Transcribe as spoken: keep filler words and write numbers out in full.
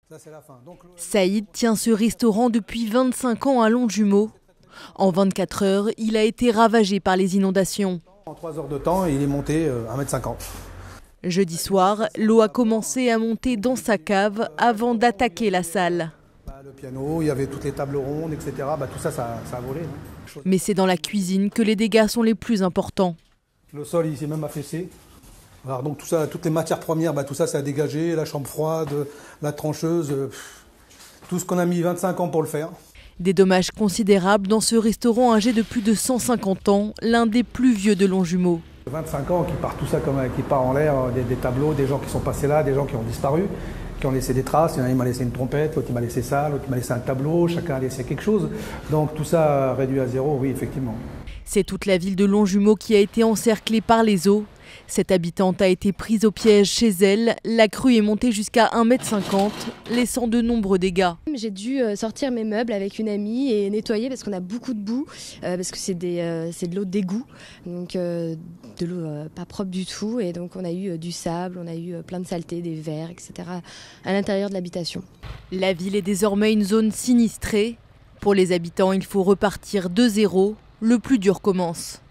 Saïd tient ce restaurant depuis vingt-cinq ans à Longjumeau. En vingt-quatre heures, il a été ravagé par les inondations. En trois heures de temps, il est monté à un mètre cinquante. Jeudi soir, l'eau a commencé à monter dans sa cave avant d'attaquer la salle. Le piano, il y avait toutes les tables rondes, et cetera. Bah, tout ça, ça, ça a volé. Hein. Mais c'est dans la cuisine que les dégâts sont les plus importants. Le sol, il s'est même affaissé. Alors, donc tout ça, toutes les matières premières, bah, tout ça, ça a dégagé. La chambre froide, la trancheuse, pff, tout ce qu'on a mis vingt-cinq ans pour le faire. Des dommages considérables dans ce restaurant âgé de plus de cent cinquante ans, l'un des plus vieux de Longjumeau. vingt-cinq ans qui part tout ça comme qui part en l'air, des, des tableaux, des gens qui sont passés là, des gens qui ont disparu, qui ont laissé des traces. Il y en a, il m'a laissé une trompette, l'autre il m'a laissé ça, l'autre il m'a laissé un tableau, chacun a laissé quelque chose. Donc tout ça réduit à zéro, oui, effectivement. C'est toute la ville de Longjumeau qui a été encerclée par les eaux. Cette habitante a été prise au piège chez elle. La crue est montée jusqu'à un mètre cinquante, laissant de nombreux dégâts. J'ai dû sortir mes meubles avec une amie et nettoyer parce qu'on a beaucoup de boue, euh, parce que c'est euh, de l'eau d'égout, donc euh, de l'eau euh, pas propre du tout. Et donc on a eu euh, du sable, on a eu euh, plein de saletés, des verres, et cetera à l'intérieur de l'habitation. La ville est désormais une zone sinistrée. Pour les habitants, il faut repartir de zéro. Le plus dur commence.